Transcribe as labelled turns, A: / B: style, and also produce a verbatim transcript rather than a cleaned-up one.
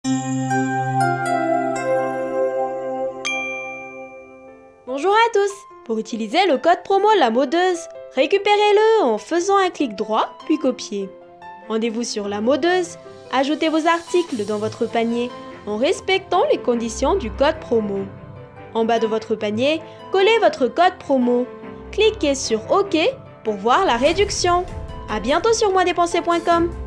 A: Bonjour à tous! Pour utiliser le code promo La Modeuse, récupérez-le en faisant un clic droit puis copier. Rendez-vous sur La Modeuse, ajoutez vos articles dans votre panier en respectant les conditions du code promo. En bas de votre panier, collez votre code promo. Cliquez sur OK pour voir la réduction. À bientôt sur moi dépenser point com.